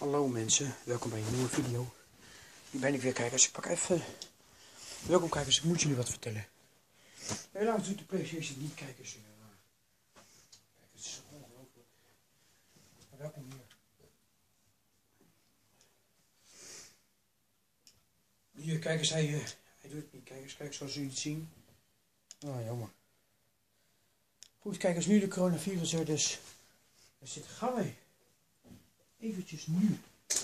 Hallo mensen, welkom bij een nieuwe video. Hier ben ik weer, kijkers. Ik pak even... Welkom kijkers, ik moet jullie wat vertellen. Helaas doet de PlayStation niet, kijkers. Kijk, het is ongelooflijk. Maar welkom hier. Hier, kijkers, hij doet het niet, kijkers. Kijk, zoals jullie het zien. Ah, jammer. Goed, kijkers, nu de coronavirus er dus. Er zit gaan eventjes nu.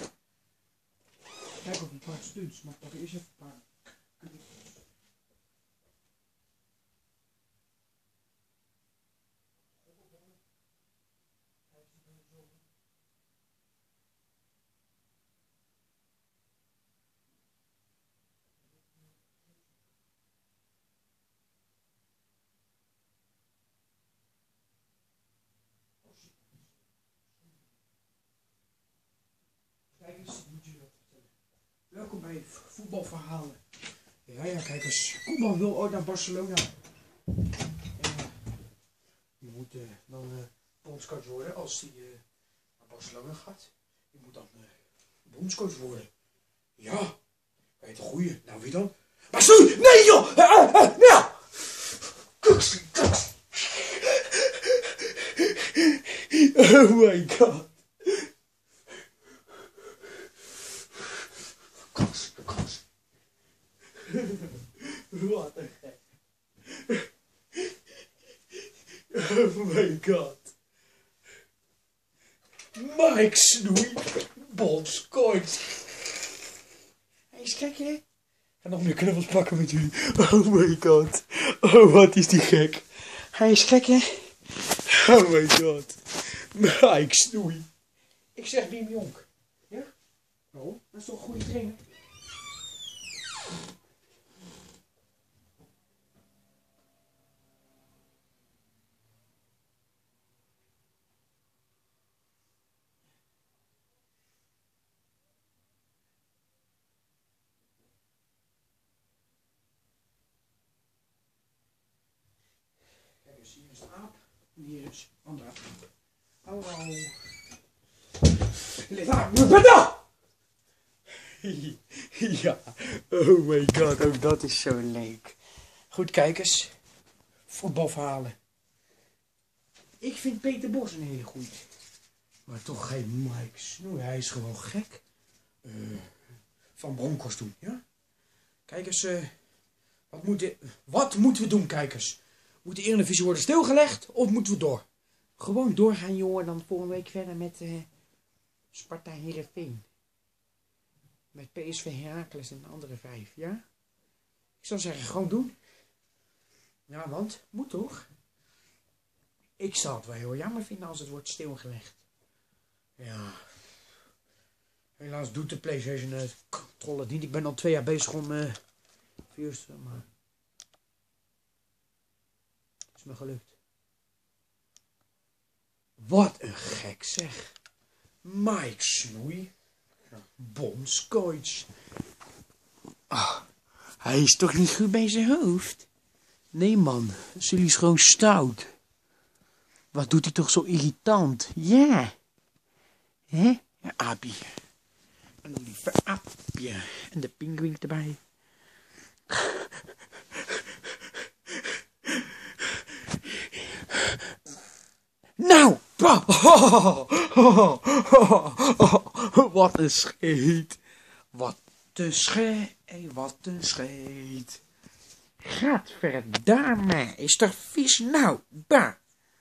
Kijk op een paar stunts, maar ik pak eerst even een paar knippels. Kijkers, moet je wat vertellen. Welkom bij voetbalverhalen. Ja, kijkers. Koeman wil ooit naar Barcelona. Je moet dan bondscoach worden als hij naar Barcelona gaat. Je moet dan bondscoach worden. Ja, weet je, goeie. Nou, wie dan? Maar sorry, nee joh! Nou! Oh my god. Wat een gek. Oh my god. Mike Snoei. Bondscoach. Hij is gek, hè? Ik ga nog meer knuffels pakken met jullie. Oh my god. Oh, wat is die gek. Hij is gek, hè? Oh my god. Mike Snoei. Ik zeg Wim Jonk. Ja? Oh, dat is toch een goede trainer? Hier is de aap. En hier is andere aap. Hallo. Ja. Oh my god, ook dat is zo leuk. Goed, kijkers. Voetbalverhalen. Ik vind Peter Bos een hele goeie. Maar toch geen Mike Snoei. Hij is gewoon gek. Van Bronckhorst doen, ja? Kijkers, wat moeten we doen, kijkers? Moet de Eredivisie worden stilgelegd of moeten we door? Gewoon doorgaan, jongen. Dan volgende week verder met Sparta Heerenveen. Met PSV Heracles en de andere 5, ja? Ik zou zeggen, gewoon doen. Ja, want, moet toch? Ik zou het wel heel jammer vinden als het wordt stilgelegd. Ja. Helaas doet de PlayStation het controle niet. Ik ben al 2 jaar bezig om virus, maar... is me gelukt. Wat een gek zeg. Mike Snoei. Bondscoach. Ah, hij is toch niet goed bij zijn hoofd? Nee man, Sully is gewoon stout. Wat doet hij toch zo irritant? Ja. Hè? Ja, aapje. Een lieve aapje. En de pinguïn erbij. Nou! Wat een scheet. Wat een scheet. Wat een scheet. Gadverdamme. Is er vis nou? Bah.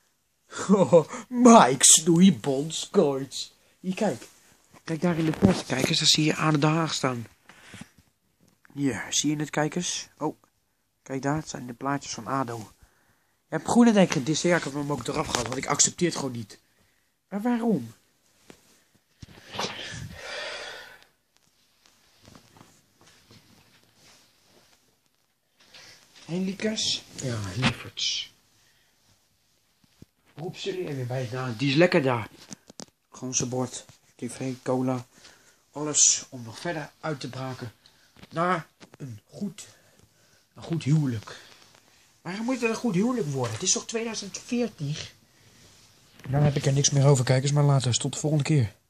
Mike Snoei, bondscoach. Hier, kijk. Kijk daar in de post, kijkers. Daar zie je aan de Haag staan. Hier, zie je het, kijkers? Oh, kijk daar. Het zijn de plaatjes van ADO. Je hebt Groenendijk gedist. Ja, ik heb hem ook eraf gehad, want ik accepteer het gewoon niet. Maar waarom? Hé, Likas? Ja, lieverds. Roep jullie even bij. Nou, die is lekker daar. Gewoon zijn bord. TV, cola. Alles om nog verder uit te braken. Naar een goed huwelijk. Waarom moet het een goed huwelijk worden? Het is toch 2014? Dan heb ik er niks meer over, kijkers, maar later. Tot de volgende keer.